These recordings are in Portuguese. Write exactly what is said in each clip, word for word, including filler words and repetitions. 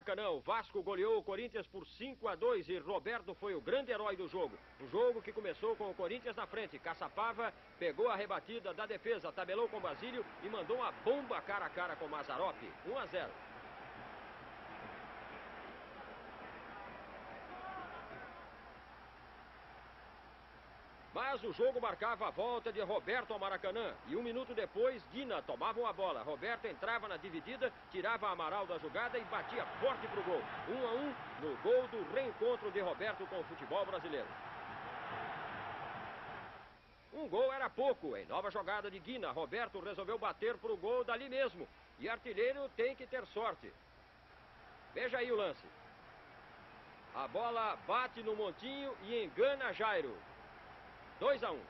Maracanã. O Vasco goleou o Corinthians por cinco a dois e Roberto foi o grande herói do jogo. Um jogo que começou com o Corinthians na frente. Caçapava pegou a rebatida da defesa, tabelou com Basílio e mandou uma bomba cara a cara com Mazzaropi. um a zero. Mas o jogo marcava a volta de Roberto ao Maracanã. E um minuto depois, Guina tomava uma bola. Roberto entrava na dividida, tirava Amaral da jogada e batia forte pro gol. um a um no gol do reencontro de Roberto com o futebol brasileiro. Um gol era pouco. Em nova jogada de Guina, Roberto resolveu bater pro gol dali mesmo. E artilheiro tem que ter sorte. Veja aí o lance. A bola bate no montinho e engana Jairo. dois a um.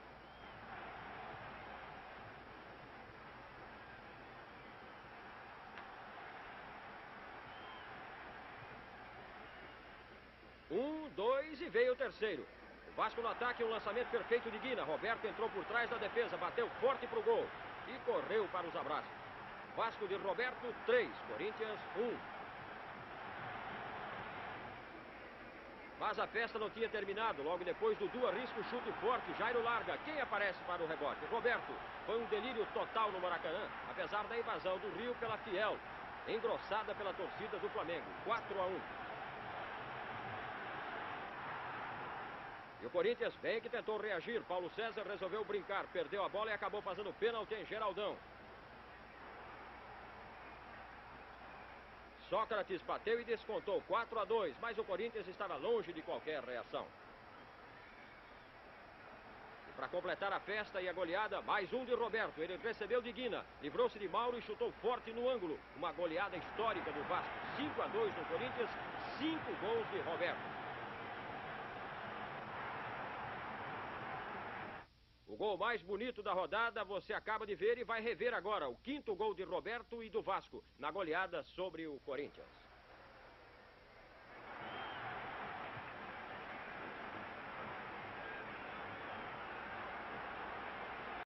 Um, dois e veio o terceiro. O Vasco no ataque, um lançamento perfeito de Guina. Roberto entrou por trás da defesa, bateu forte pro gol e correu para os abraços. Vasco de Roberto, três. Corinthians, um. Mas a festa não tinha terminado. Logo depois, Dudu arrisca o chute forte. Jairo larga. Quem aparece para o rebote? Roberto. Foi um delírio total no Maracanã, apesar da invasão do Rio pela Fiel, engrossada pela torcida do Flamengo. quatro a um. E o Corinthians bem que tentou reagir. Paulo César resolveu brincar. Perdeu a bola e acabou fazendo pênalti em Geraldão. Sócrates bateu e descontou quatro a dois, mas o Corinthians estava longe de qualquer reação. E para completar a festa e a goleada, mais um de Roberto. Ele recebeu de Guina, livrou-se de Mauro e chutou forte no ângulo. Uma goleada histórica do Vasco. cinco a dois no Corinthians, cinco gols de Roberto. O gol mais bonito da rodada você acaba de ver e vai rever agora. O quinto gol de Roberto e do Vasco na goleada sobre o Corinthians.